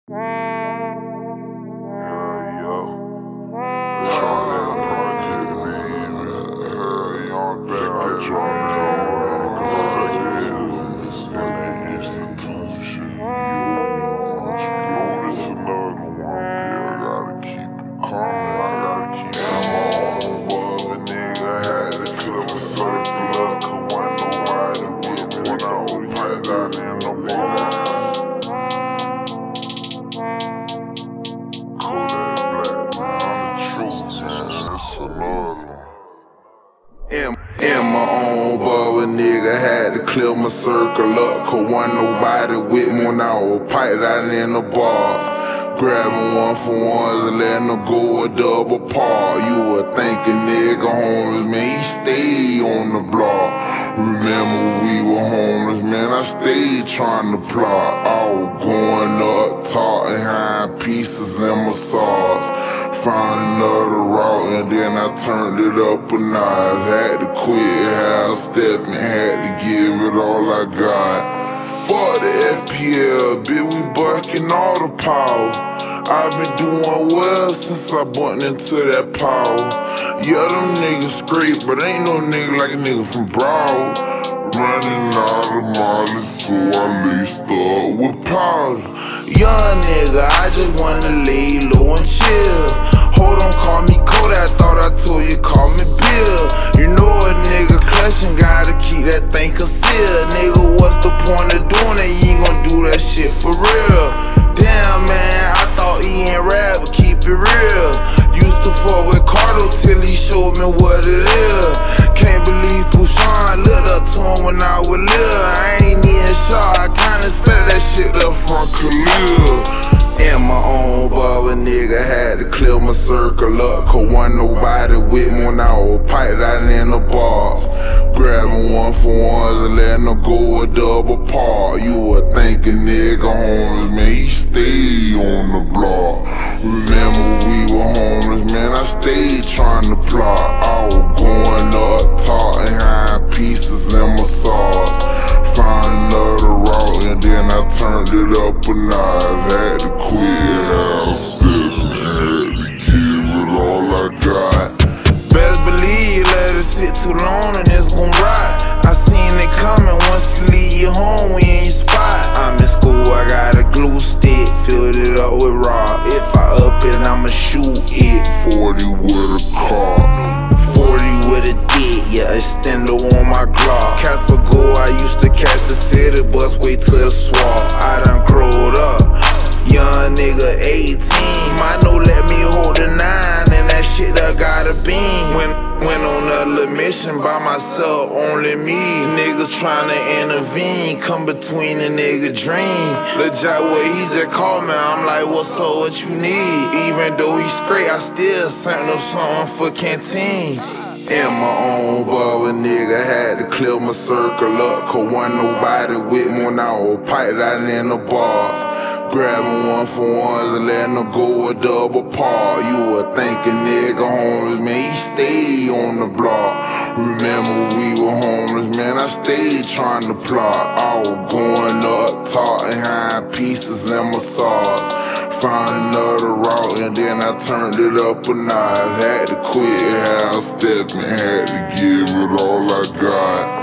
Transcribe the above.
In my own bubble, nigga, had to clear my circle up, cause wasn't nobody with me when I was piped out in the bars. Grabbing one for ones and letting them go a double part. You would think a nigga homeless, man, he stayed on the block. Remember we were homeless, man, I stayed trying to plot. I was going up, talking behind pieces in my sauce. Found another route and then I turned it up a notch. Had to quit half stepping, had to give it all I got. Fuck the FPL, bitch, we bucking all the power. I've been doing well since I bumped into that power. Yeah, them niggas straight, but ain't no nigga like a nigga from Broad. Running out of Molly, so I laced up with powder. Young nigga, I just wanna lay low and chill. Hold on, call me Kodak, thought I told you, call me Bill. You know a nigga clutching, gotta keep that thing concealed. Nigga, what's the point of doing it? You ain't gon' do that shit for real. Damn, man, I thought he ain't rap, but keep it real. Used to fuck with Cardo till he showed me what it is. Can't believe Pushan looked up to him when I was little. I ain't even sure, I kinda expect that shit up from Khalil. In my own bubble, nigga, had to clear my circle up, cause wasn't nobody with me when I was piped out in the bars. Grabbing one for ones and letting them go a double part. You would think a nigga homeless, man, he stayed on the block. Remember we were homeless, man, I stayed trying to plot. I was going up, talking behind pieces in my sauce. Found another route and then I turned it up a notch. Had to quit half stepping, had to give it all I got. Best believe, let it sit too long and it's gon' ride. I seen it coming, once you leave your home, we in your spot. I'm in school, I got a glue stick, filled it up with rock. If I up it, I'ma shoot it. 40 with a car, 40 with a dick, yeah, extendo on my Glock. Catch for go, I used to catch the city bus, wait till the swap. I done growed up, young nigga 18. Might no let me hold a 9, and that shit I got a beam. Went on a little mission by myself, only me. Niggas tryna intervene, come between a nigga dream. The jack, what he just called me, I'm like, what's up, what you need? Even though he straight, I still sent him something for canteen. in my own bubble, nigga, had to clear my circle up, cause wasn't nobody with me when I was piped out in the bars. Grabbing one for ones and letting them go a double part. You would think a nigga homeless, man, he stayed on the block. Remember we were homeless, man, I stayed trying to plot. I was going up, talking behind pieces in my sauce. Found another route and then I turned it up a notch. Had to quit half stepping, had to give it all I got.